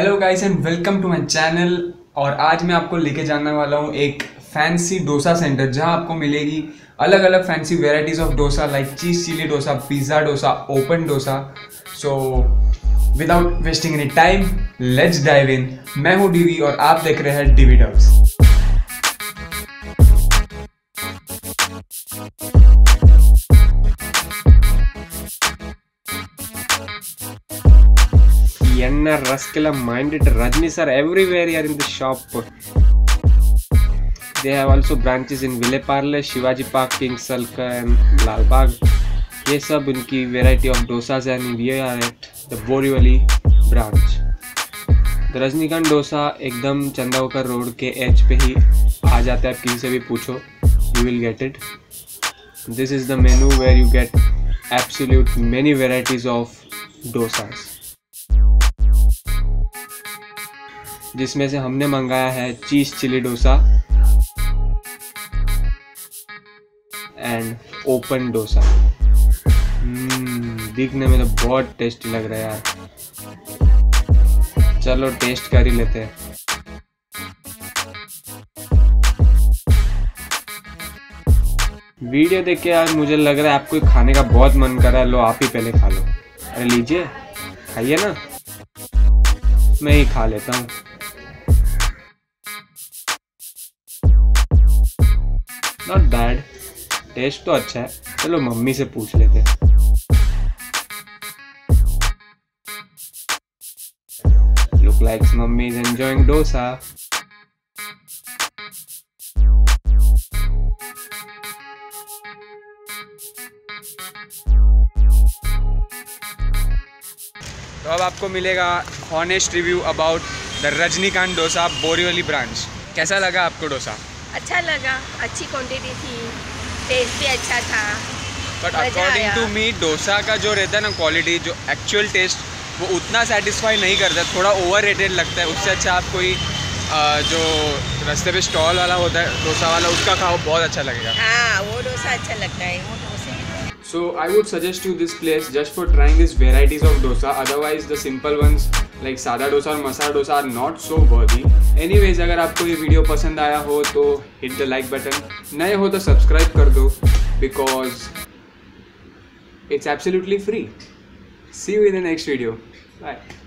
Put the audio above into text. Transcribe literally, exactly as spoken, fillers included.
Hello guys and welcome to my channel. और आज मैं आपको लेके जाने वाला हूँ एक फैंसी डोसा सेंटर जहाँ आपको मिलेगी अलग अलग fancy varieties of dosa like cheese chilli dosa, pizza dosa, open dosa. So without wasting any time let's dive in. मैं हूँ डीवी और आप देख रहे हैं DV dubs. Yenna Raskila minded Rajnis are everywhere here in the shop. They have also branches in Ville Parle, Shivaji Park, King Salka and Lal Bagh. ये सब इनकी variety of dosas and we are at the Borivali branch. The Rajnikant Dosa एकदम चंदावकर road के as पे ही आ जाता है, किसी से भी पूछो, you will get it. This is the menu where you get absolute many varieties of dosas. जिसमें से हमने मंगाया है cheese chilli dosa and open dosa. दिखने में तो बहुत टेस्टी लग रहा है यार, चलो टेस्ट कर ही लेते हैं। वीडियो देख के यार मुझे लग रहा है आपको खाने का बहुत मन कर रहा है। लो आप ही पहले खा लो। अरे लीजिए, खाइए ना, मैं ही खा लेता हूँ। नॉट बैड, टेस्ट तो अच्छा है। चलो मम्मी से पूछ लेते हैं। Look likes mummy is enjoying dosa. तो अब आपको मिलेगा honest review about the Rajinikanth dosa Borivali branch. कैसा लगा आपको डोसा? अच्छा लगा, अच्छी क्वांटिटी थी, टेस्ट भी अच्छा था। But according to me dosa का जो रहता है ना क्वालिटी, जो एक्चुअल टेस्ट, वो उतना सेटिस्फाई नहीं करता, थोड़ा ओवर रेटेड लगता है। उससे अच्छा आप कोई जो रास्ते पे स्टॉल वाला होता है डोसा वाला, उसका खाओ, बहुत अच्छा लगेगा। हाँ, वो डोसा अच्छा लगता है, वो डोसे। So I would suggest you this place just for trying these varieties of dosa. Otherwise the simple ones like sada dosa और masala dosa are not so worthy. Anyways, अगर आपको ये वीडियो पसंद आया हो तो hit the like button. नए हो तो सब्सक्राइब कर दो because it's absolutely free. See you in the next video. Bye.